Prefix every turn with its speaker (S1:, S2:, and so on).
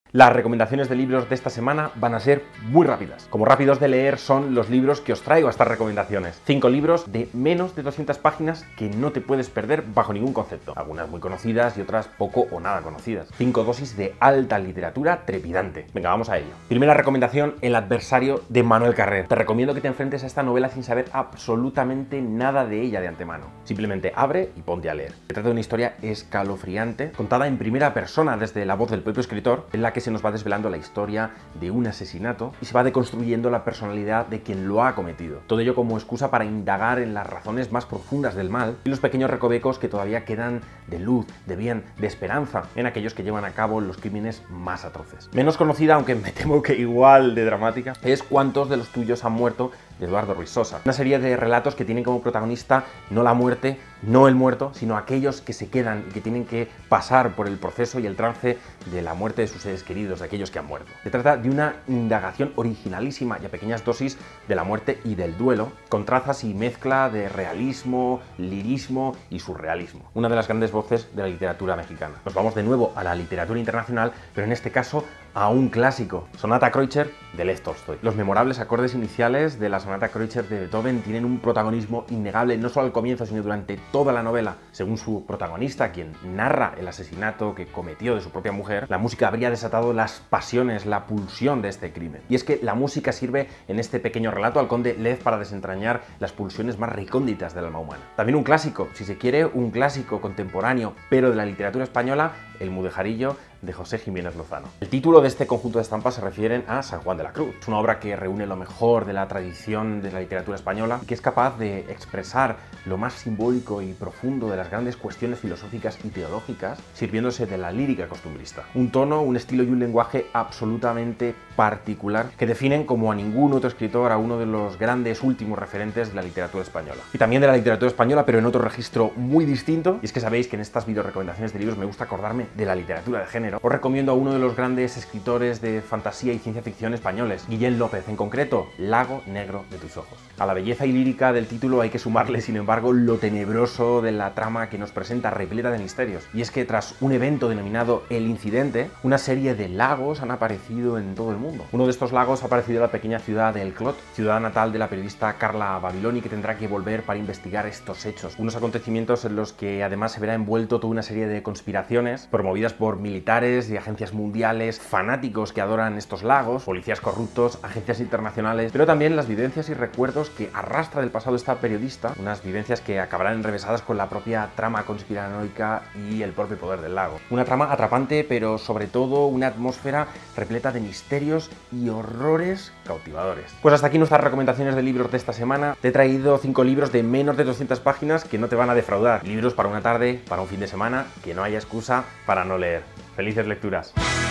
S1: Las recomendaciones de libros de esta semana van a ser muy rápidas. Como rápidos de leer son los libros que os traigo a estas recomendaciones. 5 libros de menos de 200 páginas que no te puedes perder bajo ningún concepto. Algunas muy conocidas y otras poco o nada conocidas. 5 dosis de alta literatura trepidante. Venga, vamos a ello. Primera recomendación, El adversario de Manuel Carrer. Te recomiendo que te enfrentes a esta novela sin saber absolutamente nada de ella de antemano. Simplemente abre y ponte a leer. Se trata de una historia escalofriante, contada en primera persona desde la voz del propio escritor, en la que se nos va desvelando la historia de un asesinato y se va deconstruyendo la personalidad de quien lo ha cometido. Todo ello como excusa para indagar en las razones más profundas del mal y los pequeños recovecos que todavía quedan de luz, de bien, de esperanza en aquellos que llevan a cabo los crímenes más atroces. Menos conocida, aunque me temo que igual de dramática, es Cuántos de los tuyos han muerto, de Eduardo Ruiz Sosa. Una serie de relatos que tienen como protagonista no la muerte, no el muerto, sino aquellos que se quedan y que tienen que pasar por el proceso y el trance de la muerte de sus seres queridos, de aquellos que han muerto. Se trata de una indagación originalísima y a pequeñas dosis de la muerte y del duelo, con trazas y mezcla de realismo, lirismo y surrealismo. Una de las grandes voces de la literatura mexicana. Nos vamos de nuevo a la literatura internacional, pero en este caso a un clásico, Sonata Kreutzer de Lev Tolstoy. Los memorables acordes iniciales de la Sonata Kreutzer de Beethoven tienen un protagonismo innegable no solo al comienzo, sino durante toda la novela. Según su protagonista, quien narra el asesinato que cometió de su propia mujer, la música habría desatado las pasiones, la pulsión de este crimen. Y es que la música sirve en este pequeño relato al conde Lev para desentrañar las pulsiones más recónditas del alma humana. También un clásico, si se quiere, un clásico contemporáneo, pero de la literatura española, El Mudejarillo de José Jiménez Lozano. El título de este conjunto de estampas se refieren a San Juan de la Cruz. Es una obra que reúne lo mejor de la tradición de la literatura española y que es capaz de expresar lo más simbólico y profundo de las grandes cuestiones filosóficas y teológicas, sirviéndose de la lírica costumbrista. Un tono, un estilo y un lenguaje absolutamente particular que definen como a ningún otro escritor a uno de los grandes últimos referentes de la literatura española. Y también de la literatura española, pero en otro registro muy distinto. Y es que sabéis que en estas video recomendaciones de libros me gusta acordarme de la literatura de género. Os recomiendo a uno de los grandes escritores de fantasía y ciencia ficción españoles, Guillén López, en concreto, Lago Negro de tus ojos. A la belleza y lírica del título hay que sumarle, sin embargo, lo tenebroso de la trama que nos presenta, repleta de misterios. Y es que tras un evento denominado El Incidente, una serie de lagos han aparecido en todo el mundo. Uno de estos lagos ha aparecido en la pequeña ciudad de El Clot, ciudad natal de la periodista Carla Babiloni, que tendrá que volver para investigar estos hechos. Unos acontecimientos en los que además se verá envuelto toda una serie de conspiraciones promovidas por militares y agencias mundiales, fanáticos que adoran estos lagos, policías corruptos, agencias internacionales, pero también las vivencias y recuerdos que arrastra del pasado esta periodista, unas vivencias que acabarán enrevesadas con la propia trama conspiranoica y el propio poder del lago. Una trama atrapante, pero sobre todo una atmósfera repleta de misterios y horrores cautivadores. Pues hasta aquí nuestras recomendaciones de libros de esta semana. Te he traído 5 libros de menos de 200 páginas que no te van a defraudar. Libros para una tarde, para un fin de semana, que no haya excusa para no leer. ¡Felices lecturas!